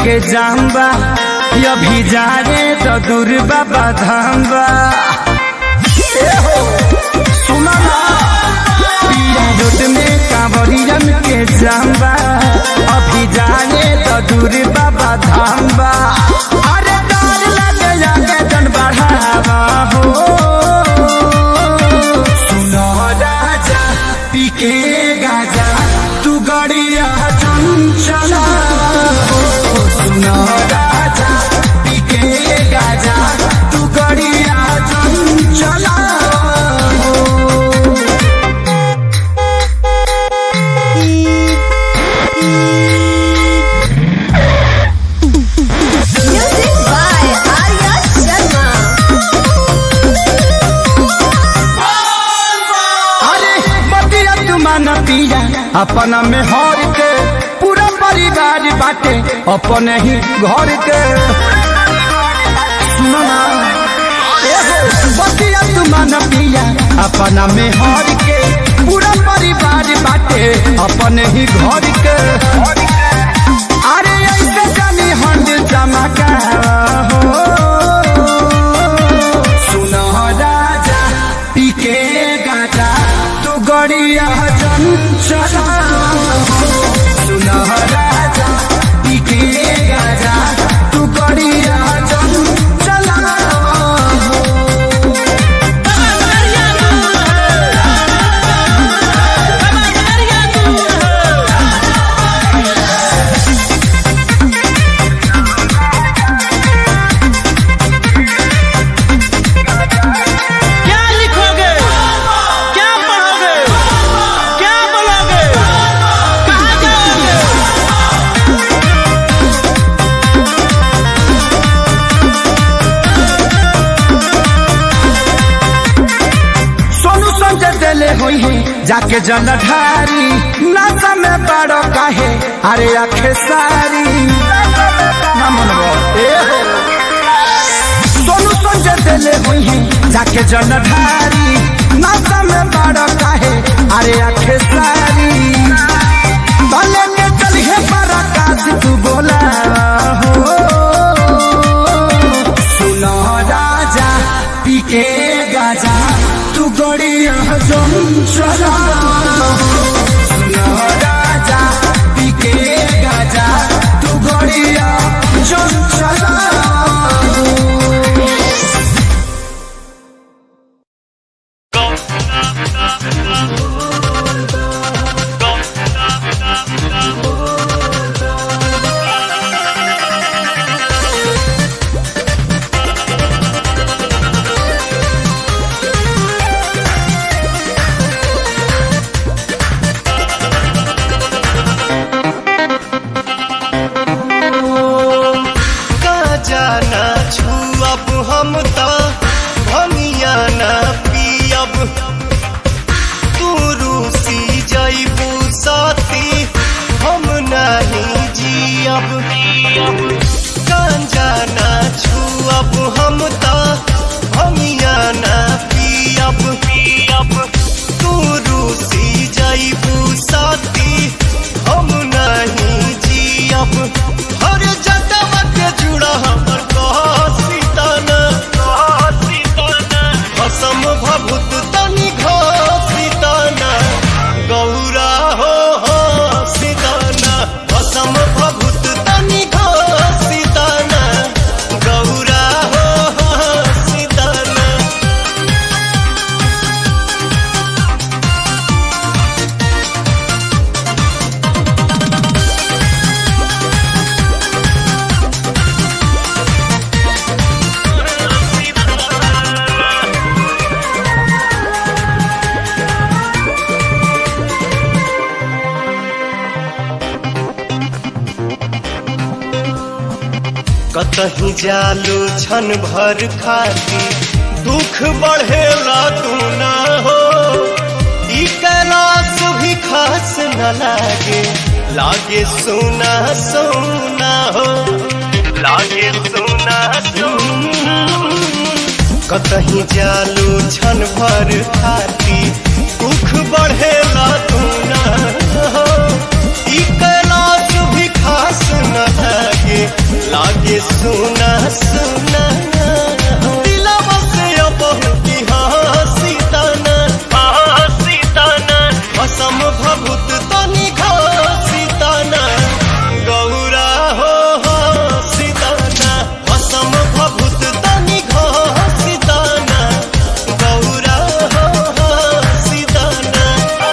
के जाम्बा अभी जा रे तो दूर बाबा धाम्बा सुना पिया रोड में कांवरियन के जाम्बा अभी जा रे तो दूर बाबा धाम्बा अरे डर लगे जाके जन बढ़ावा हो सुनो राजा पी के गाजा तू गड़िया चंचला सुनो राजा पी के गाजा तू गड़िया चंचला अपना में हर के पूरा परिवार बाटे अपने ही घर के सुना बतिया तुमान पिया अपना में हर के पूरा परिवार बाटे अपने ही घर के अरे ऐसे जानी हंड चमका हो सुनो राजा पी के गाजा तू गड़िया चंचला सुनो राजा पी के गाजा तू गड़िया चंचला जाके जलधारी नशा में बड़ो काहे अरे आखे सारी सोनू संजय दिले हुई है जाके जलधारी नशा में बड़ो काहे अरे आखे सारी भले के चलिए पराकाश तू बोला हो सुनो राजा पी के गाजा तू गड़िया चंचला सुनो राजा पी के गाजा तू गड़िया चंचला कतही जालू छन भर खाती दुख बढ़ेला तू ना हो ई कैलाश भी खास न लागे लागे सोना सोना हो लागे सोना सोना कतही जालू छन भर खाती दुख बढ़ेला तू ना हो ई कैलाश भी खास न लागे लागे सुना सुना दिलवा से बहुती हंसी ताना असम भभूत तनी घसी ताना गौरा हो हंसी ताना असम भभूत तनी घसी ताना गौरा हो हंसी ताना।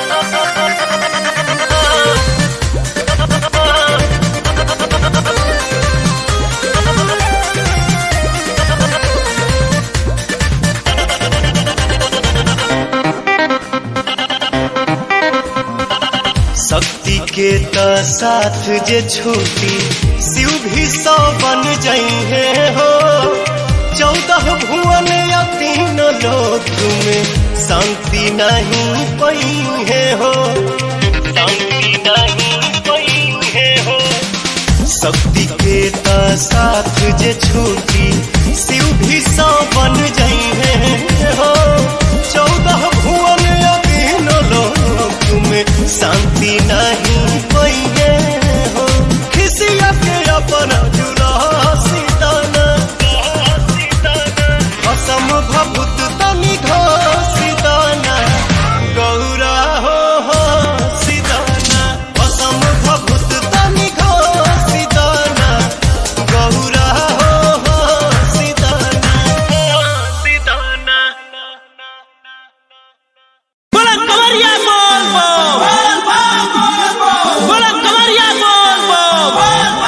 शक्ति के त साथ जे छूटी शिव भी 100 बन जाइए हो 14 भुवन या 3 लोक में शांति नहीं पाइए हो शांति नहीं पाइए हो। शक्ति के त साथ जे छूटी शिव भी 100 बन जाइए हो 14 भुवन या 3 लोक में शांति नहीं पाइए हो। खिसिया के अपना जुला सीताना असम भभूत तनी घसीताना गौरा हो सीताना असम भभूत तनी घसीताना गौरा हो सीताना सीताना। बोला कवरिया बोल बोला कवरिया बोल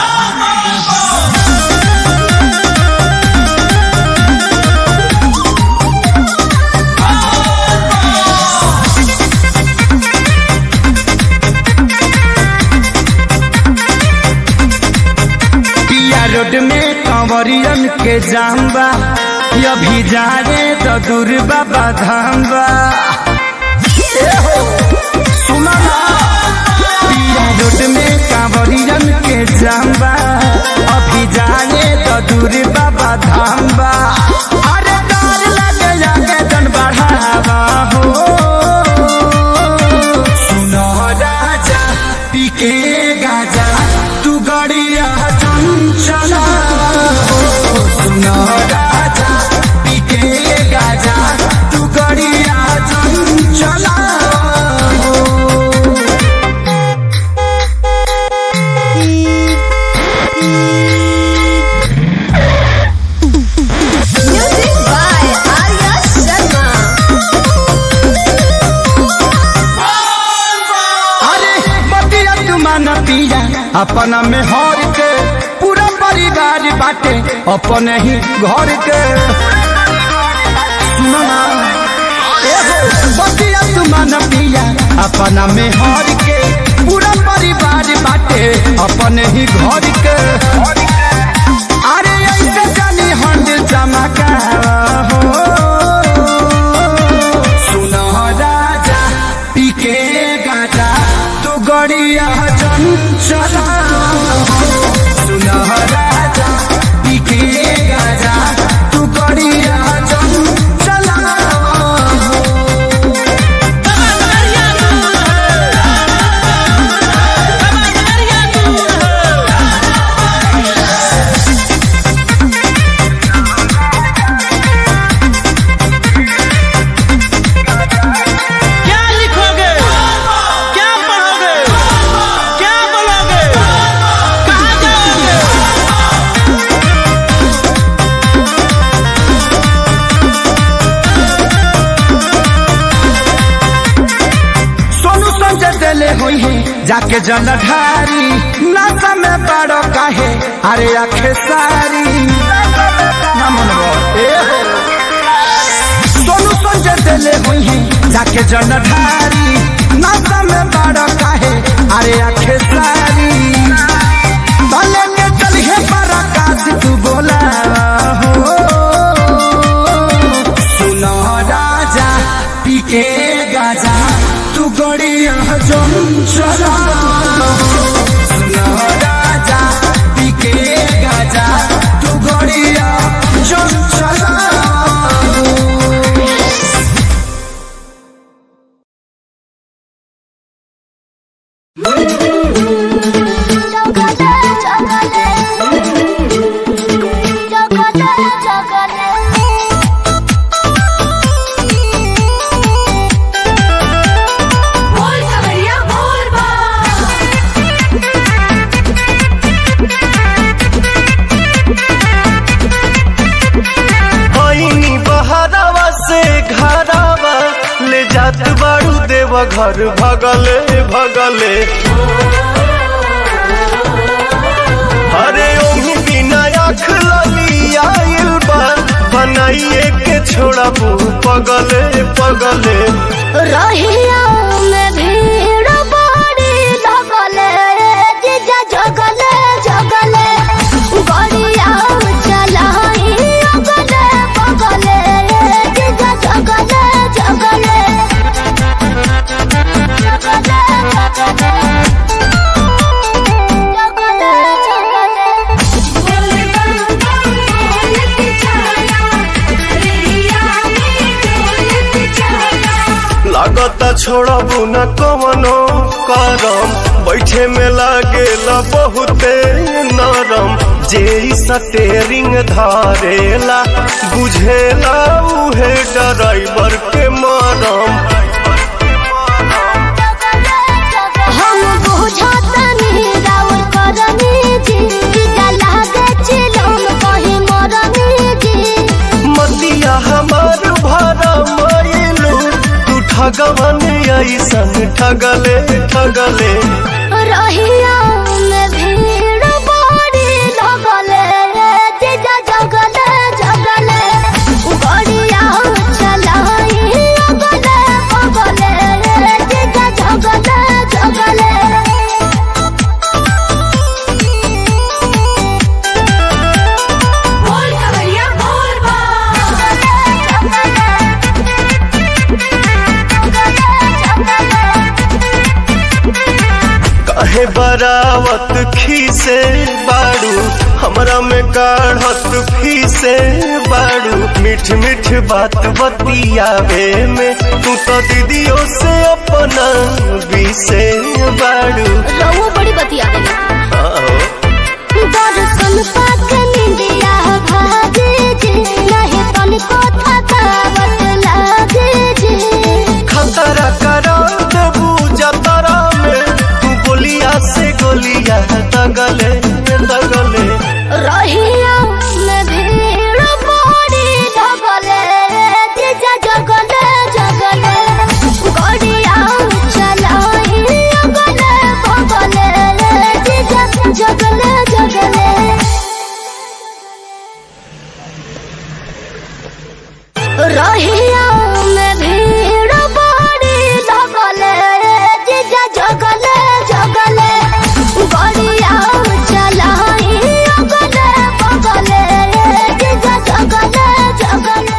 पिया रोड में कंवरियन के जाम्बा अभी जाने तो दूर बाबा धाम्बा सुना पिया रोड में कंवरियन के जाम्बा अभी जाने तो दूर बाबा धाम्बा अरे डर लगे जाके जन बढ़ावा हो सुनो राजा पी के गाजा तू गड़िया चंचला सुनो राजा पी के गाजा तू गड़िया Chanchala Music by Arya Sharma. अरे बतिया तुमान पिया अपना में हर के पूरा परिवार बाटे अपने ही घर के सुना बतिया तुमान पिया अपना में हर के पूरा परिवार बाटे अपने ही घर के अरे ऐसे जानी हंड चमका हो सुनो राजा पी के गाजा तू गड़िया चंचला सुनो राजा पी के गाजा तू गड़िया चंचला क्या लिखोगे क्या पढ़ोगे क्या बोलोगे कहाँ जाओगे। सोनू संजय दिले हुई है जाके जलधारी नशा में बड़ो काहे अरे आखे सारी ना मनवा सोनू संजय दिले हुई है जाके जलधारी नशा में बड़ो काहे अरे आखे सारी भले के चलिए पराकाश तू बोला हो सुनो राजा पी के गाजा तू गड़िया चंचला सुनो राजा पी के गाजा तू गड़िया चंचला। Chocolate, chocolate. से घरावा ले जात बाड़ू देव घर भगले भगले अरे ओही बिना आँख लली आइल बा बनाइए के छोड़ा पगले पगले रहिया में भीड़ बड़ी लगले जीजा जगले जगले गड़िया चलाई अगले बगले जीजा जगले जगले लागता छोड़बू न कवनो करम बैठे में लागेला बहुते नरम जे स्टेरिंग धारेला बुझेला उहे ड्राइवर के मरम हम बुझतनी राउर करनी जी जीजा लागे चिलम कहीं मरनी जी मतिया हमार भरा मायलू तू ठगवन ऐसन ठगले ठगले रहिया में भीड़ बड़ी लगले जीजा जगले जगले गड़िया चलाई अगले बगले जीजा जगले जगले बोल कवरिया बोल बा काहे बरावत खीसे बाड़ू हमरा में काढ़त फीसे बाड़ू मीठ मीठ बात बतियावे में तू तो दीदियों से अपना बीसे बाड़ू रहुआ बड़ी बतिया दर्शन पाके निंदिया भागे जी नहीं तनिको थकावट लागे जी खतरा करा देबू जतरा में तू बोलिया से गोलिया दगले दगले रहिया में भीड़ बड़ी लगले जीजा जगले जगले गड़िया चलाई अगले बगले जीजा जगले जगले रहिया में भीड़ बड़ी लगले जीजा जगले जगले गड़िया चलाई अगले बगले जीजा जगले जगले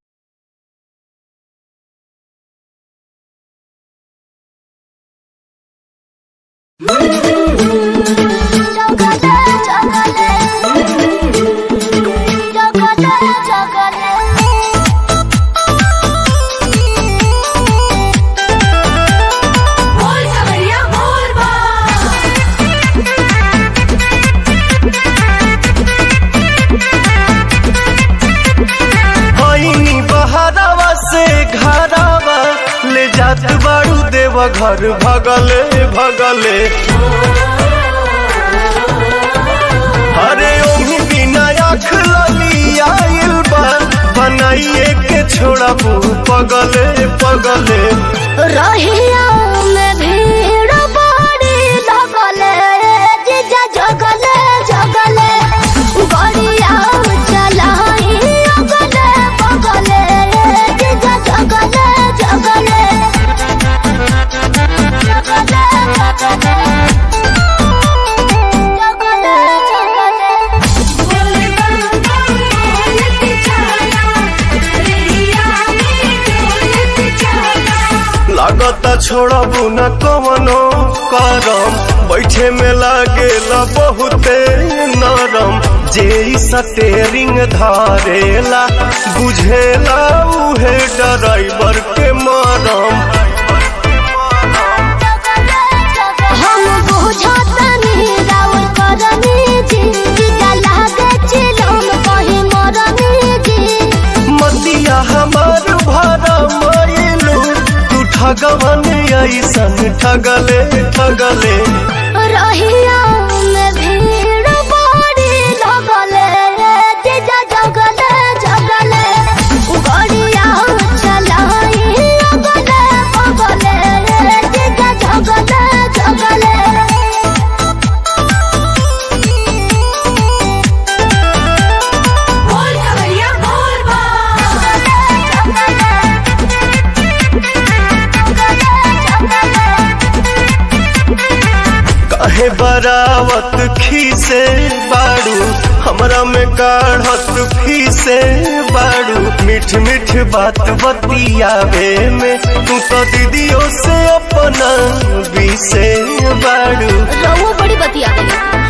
होइनी बहरावा से घरावा ले जात बाड़ू देव घर भगले भगले अरे ओही बिना आँख लली आइल बा बनाइए के छोड़ा पगले पगले रहिया में भीड़ बड़ी लगले जीजा जगले जगले गड़िया चलाई अगले बगले जीजा जगले जगले लागता छोड़बू न कवनो करम बैठे में लागेला बहुते नरम जे स्टेरिंग धारेला बुझेला उहे ड्राइवर के मरम हम बुझतनी राउर करनी जी जीजा लागे चिलम कहीं मरनी जी मतिया हमार भरा मायलू तू ठगवन ऐसन ठगले ठगले रहिया में भीड़ बड़ी लगले जीजा जगले जगले गड़िया काहे बरावत खीसे बाड़ू हमरा में काढ़त फीसे बाड़ू मीठ मीठ बात बतियावे में तू तो दीदियों से अपना बीसे बाड़ू रहुआ बड़ी बतियावे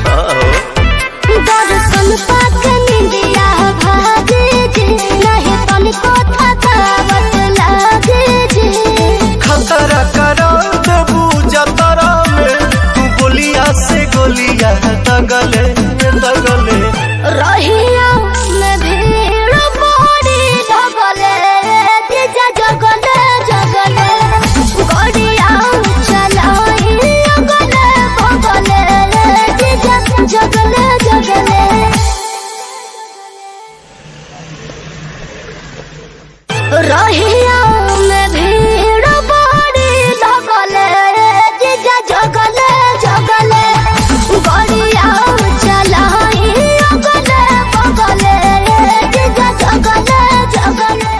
दर्शन पाक निंदिया भागे जे नहीं तनिको थकावट लागे जे खतरा करा देबू जतरा में तू गोलिया से गोलिया दगले दगले रहिया में भीड़ बड़ी लगले तेजा जगले जगले गड़िया चलाई अगले बगले तेजा जगले जगले रहिया में भीड़ बड़ी लगले तेजा जगले जगले गड़िया चलाई अगले बगले तेजा जगले जगले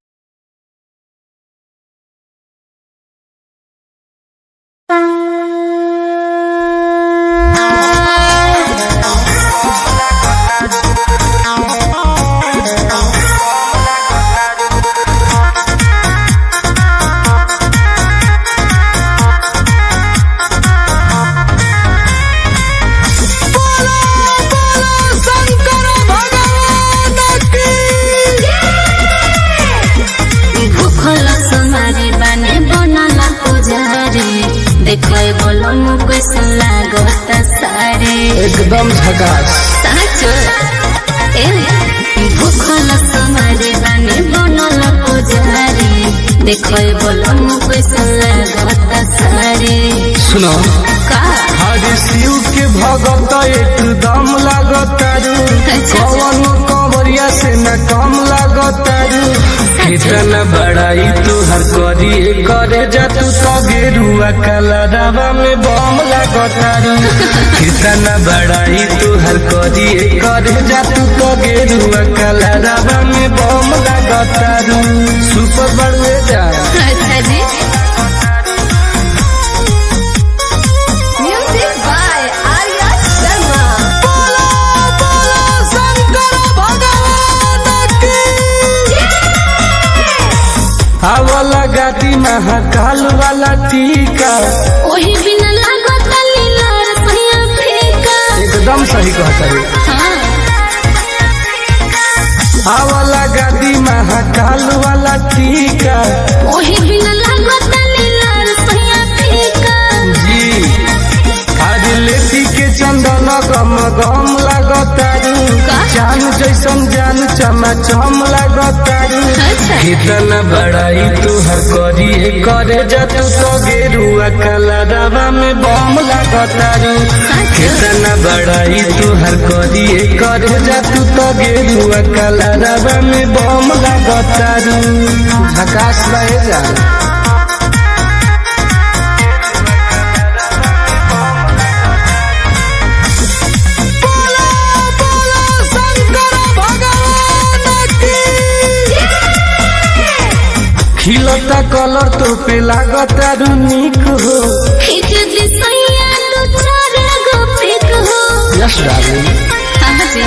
देखो बोलो मुझको लागत सारे एकदम झकास साचो ए भूखल समारे बाने बनल पुजारी देखो बोलो मुझको लागत सारे सुनो का आज शिव के भगत एकदम लागतारू कौन कंवरिया से न कम लागतारू कितना बड़ाई तू हर करिए करे जा तू तो गेरुआ कलरवा में बम लागतारू कितना बड़ाई तू हर करिए करे जा तू तो गेरुआ कलरवा में बम लागतारू सुपर बड़वे जा अच्छा जी म्यूजिक बाय आर्या शर्मा वाला गाती महाकाल वाला टीका ओही बिना लागत लीलार सहिया फेका एकदम सही कहता रे हाँ वाला गाती महाकाल वाला टीका ओही बिना लागत लीलार सहिया फेका जी आज लेती के चंदन गम गम लागतारू जान जैसन जान चमाचम लागतारू कितना बड़ाई तू हर करिए करे जा तू तो गेरुआ कलरवा में बम लागतारू कितना बड़ाई तू हर करिए करे जा तू तो गेरुआ कलरवा में बम लागतारू झकास रहे जा खिलता कलर तो पे लागतारू निक हो खींच दी सैया दो चार गो पिक हो यस डार्लिंग हाँ जी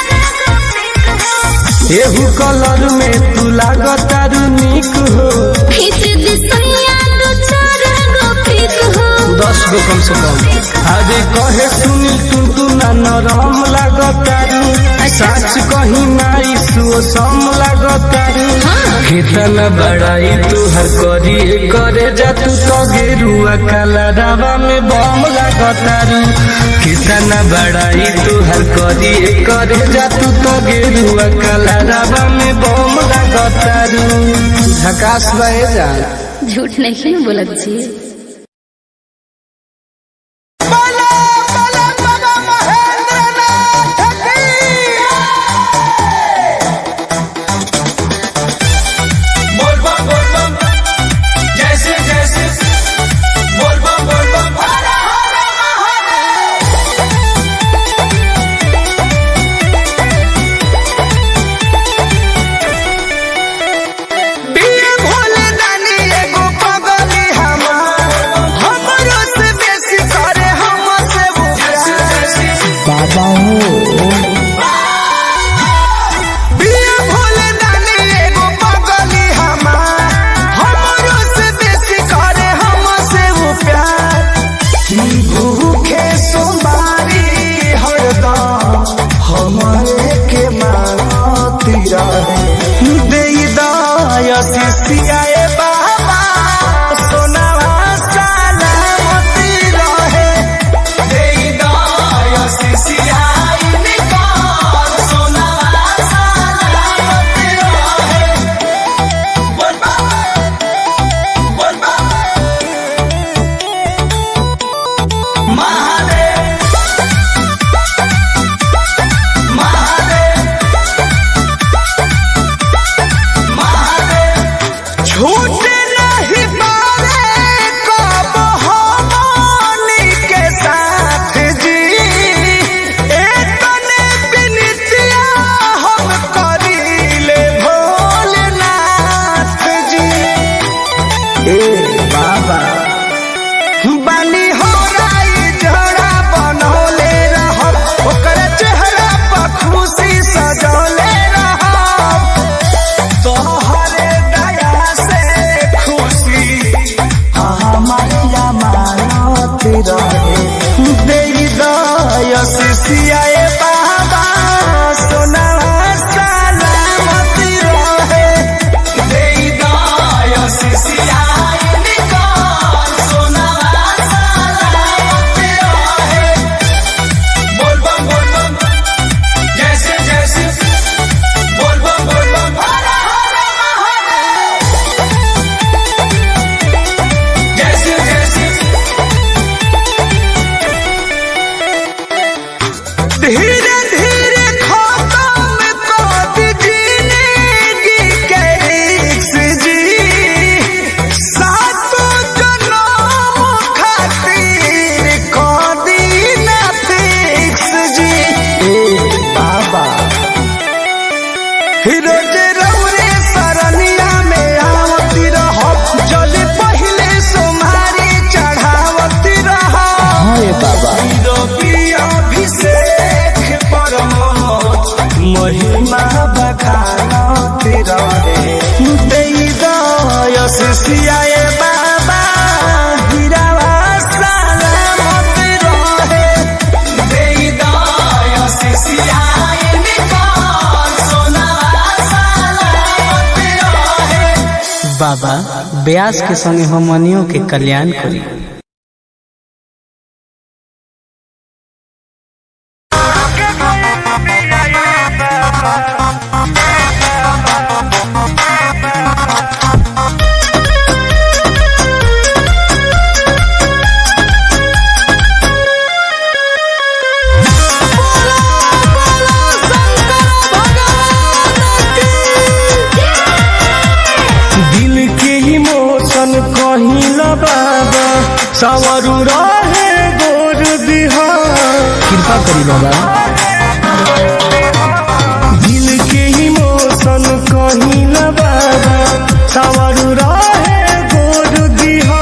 एहू कलर में तू लागतारू निक हो खींच दी सैया दो चार गो पिक हो 10 गो कम से कम अरे कहे सुनील तू ना नरम लागतारू सच कहीं नाई सुसम लागतारू कितना बड़ाई तू हर करिए करे जा तू तो गेरुआ कलरवा में बम लागतारू कितना बड़ाई तू हर करिए करे जा तू तो गेरुआ कलरवा में बम लागतारू झकास रहे जा झूठ नहीं बोलत छी भोले दानी एगो पगली हमार सिसियाए बाबा सोनावा सलामती रहे देई दया सिसियाई निकाल सोनावा सलामती रहे बोल बाबा महादेव छूट नहीं पारे कब हमनी के साथ जी एतने बिनतिया हम करीले भोलेनाथ जी ए बाबा बानी हो राई झोड़ा बनौले रहब ओकर चेहरा पर खुशी सजौले रहब तोहरे दया से खुशी हमारी अमानत रहे देई दया सिसियाए बाबा सोनावा सलामती रहे देई दया सिसियाए निकाल सोनावा सलामती रहे बोल बम जैसे जैसे बोल बम हर हर महादेव जैसे जैसे धीरे धीरे खत्म कर जिंदगी के रिक्स जी सातों जन्म खातिर कर दीना फिक्स जी बाबा रोज रौरे सरनिया में आवती रहब जल पहले सोमारी चढ़ावती रहब बाबा अभिषेक परमोद महिमा बखानती रहे देई दया सिसियाए बाबा हीरावा सलामती रहे देई दया सिसियाए निकाल सोनावा सलामती रहे बाबा ब्यास के संगे हमनियों के कल्याण करी। दिल के इमोशन कहिला बाबा सवरू रहे गोर दिहा कृपा करी बाबा। दिल के इमोशन कहिला बाबा सवरू रहे गोर दिहा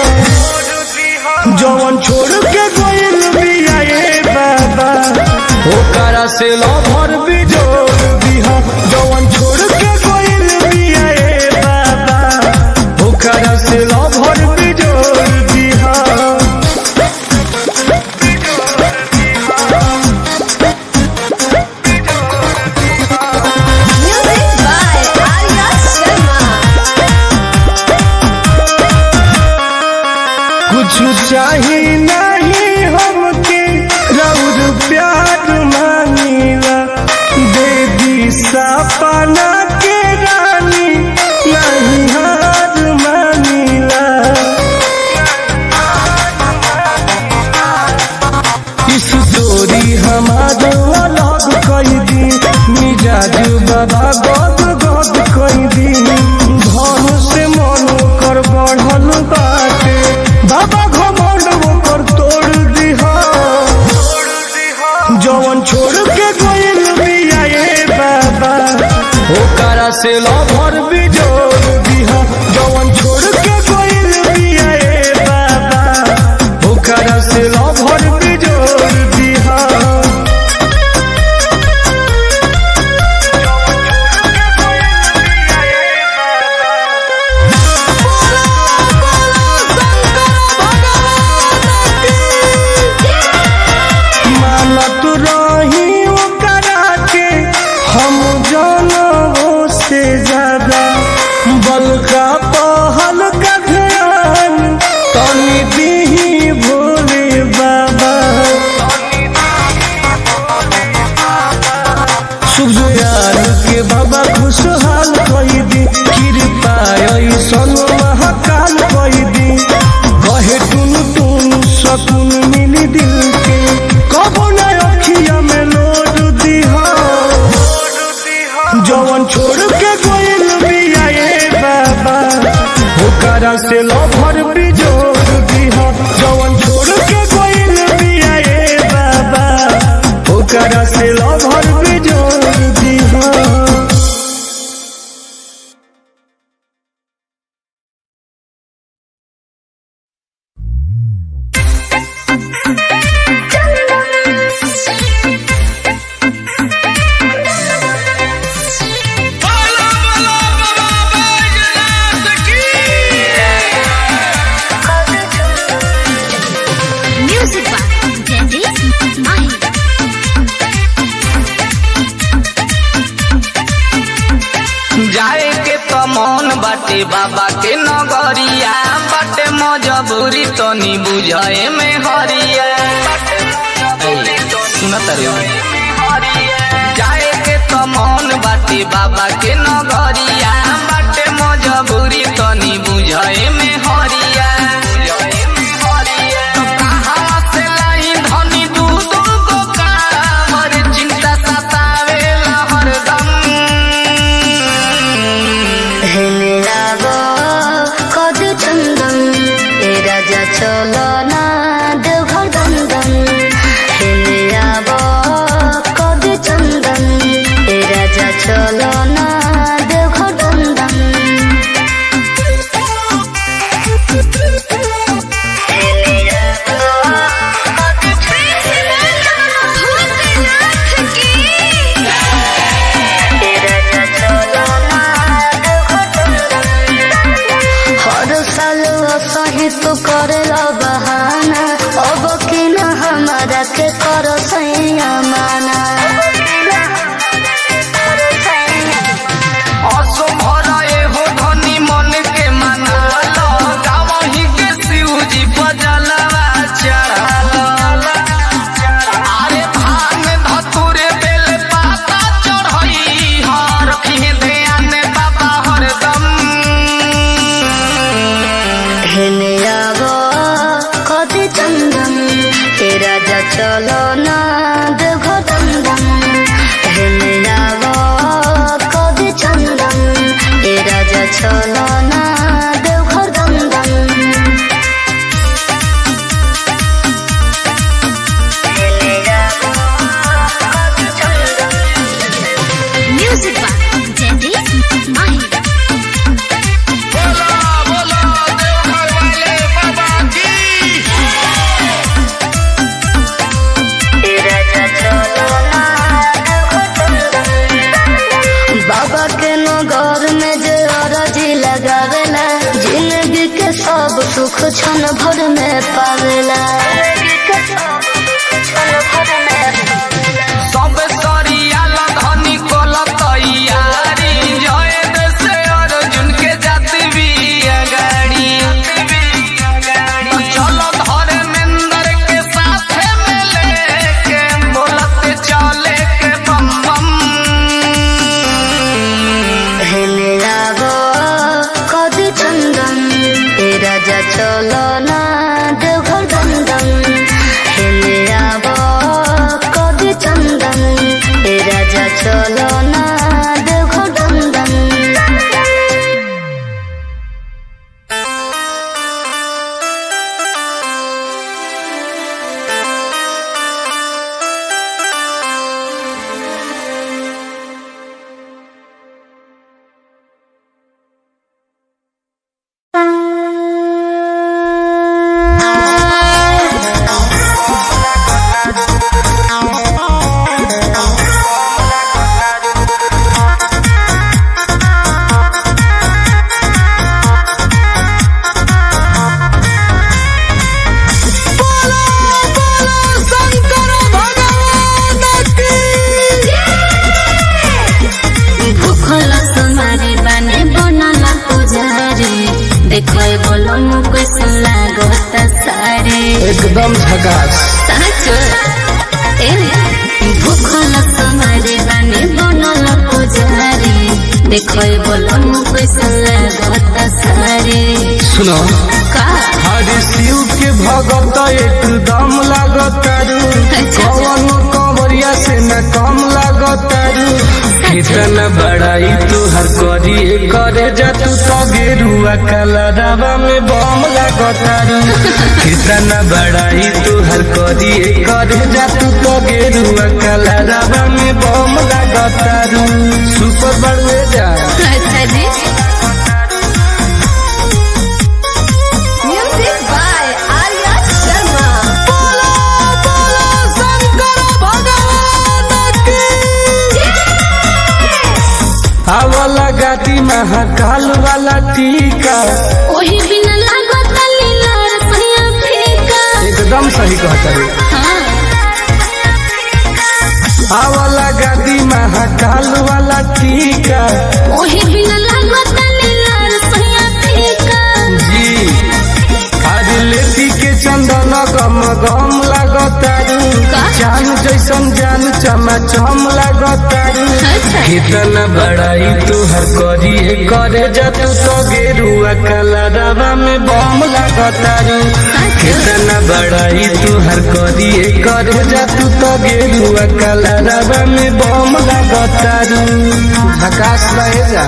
जवन छोड़ के गइल बिया ए बाबा ओकरा से लभर बिजोड़ दिहा जवन छोड़ के गइल बिया ए बाबा ओकरा से लभर बिजोड़ दिहा Music by Arya Sharma. कुछ चाही नहीं हमके रौर प्यार मांगीला दे दी सपना के रानी नहीं हार मांगीला इस जोड़ी हमारा अलग कई दी मिजाज बाबा गद गद कई दी धन से मन कर बढ़ल बाटे बाबा घमंड कर तोड़ दिहा जवन छोड़ के गइल बिया ए बाबा ओकरा से लभर बिजोड़ दिहा जवन छोड़ के गइल बिया ए बाबा ओकरा से लभर बिजोड़ दिहा मानत रही ओकरा के हम जानवो से ज्यादा दर्शन महाकाल कोई दी कहे टुन टुन सकून मिली दिल के कबो न अखिया में लोड दी जवन छोड़ के गोइल बिया ए बाबा ओकरा से लभर भी जोड़ दी जवन छोड़ के गोइल बिया ए बाबा ओकरा से लभर भी जोड़ दी Music by Jaideep Mahi. जाए के तो मन बाटे बाबा के नगरिया बाटे मजबूरी तो नी बुझाए में हरिया सुनत जाए के तो मन बाटे बाबा के नगरिया बाटे मजबूरी तो नी बुझाए में हरिया तो कहाँ से लाई धनी दू दू को कामर चिंता सतावेला हरदम चलो ना देवघर दंदन हेले आबो कभी चंदन ए राजा चलो ना देवघर दंदन हेले आबो ए राजा चलो ना देवघर दंदन हर साल सही तो करेला बहाना अब कि न हमारा के करो सैया माना असो भराए हो धनी मन के मना लो गावही के शिवजी बजलवा चढ़ालो अरे भांग धतुरे बेल पाता चढ़ई हर रखी ध्यान बाबा हरदम हेले आबो कभी चंदन ए राजा चलो ना देवघर दंदन हेले आबो कभी चंदन ए राजा चलो ना देवघर दंदन हेले आबो कभी चंदन Music by Jaideep Mahi. बोला बोला देवघर वाले बाबा की बाबा के नगर में जे अरजी लगावेला जिंदगी के सब सुख क्षण भर में पावेला सब सरिया धनी कोल तैयारी जय देश अर्जुन के जाति भी अगाड़ी चलो धर्मेंद्र के साथ में लेके बोलते चले के बम बम हेले आबो कभी चंदन ए राजा चलो ना देवघर दंदन हेले आबो कभी चंदन ए राजा चलो ना देवघर दंदन देखो बोलो मुझको सुला गोता सारे एकदम झकास साचो ए भूखल समारे बाने बनल पुजारी देखो बोलम कैसे लगता सारे सुनो का हरे शिव के भगत एकदम लागतारू कौन कंवरिया से न कम लागतारू कितना बड़ाई तू हर करी करे जा तू तो गेरुआ कलरवा में बम लागतारू कितना बड़ाई तू हर करी करे जा तू तो गेरुआ कलरवा में बम लागतारू सुपर बड़वे जा अच्छा जी म्यूजिक बाय आर्या शर्मा वाला गाती महाकाल वाला टीका वही बिना लागत लीला सैया फीका एकदम सही कहता रे वाला गाती महाकाल वाला टीका वही बिना लागत लीला सैया फीका जी आज लेती के चंदन गम गम लागतारू जान जैसन जान चमाचम लागतारू कितना बड़ाई तू हर करी करे जा तू तो गेरुआ कलरवा में बम लागतारू कितना बड़ाई तू हर करी करे जा तू तो गेरुआ कलरवा में बम लागतारू आकाश रहे जा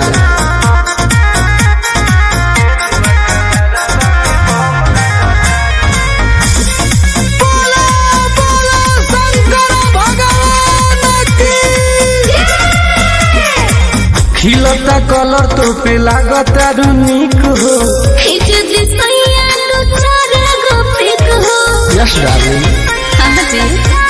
खिलता कलर तो पे लागता निक हो खींच दी सैया दो चार गो पिक हो यस डार्लिंग हाँ जी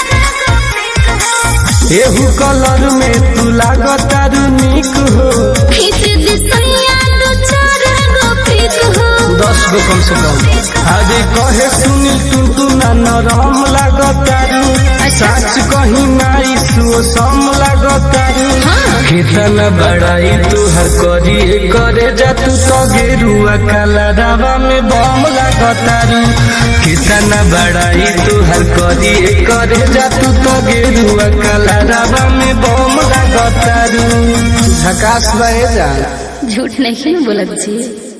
एहू कलर में तू लागता निक हो खींच दी सैया दो चार गो पिक हो 10 गो कम से कम आज कहे सुनील टुनटू ना नरम लागतारू सच कहीं नाई सुसम लागतारू कितना बड़ाई तू हर करी करे जा तू तो गेरुआ कलरवा में बम लागतारू कितना बड़ाई तू हर करी करे जा तू तो गेरुआ कलरवा में बम लागतारू झकास रहे जा झूठ नहीं बोलत जी।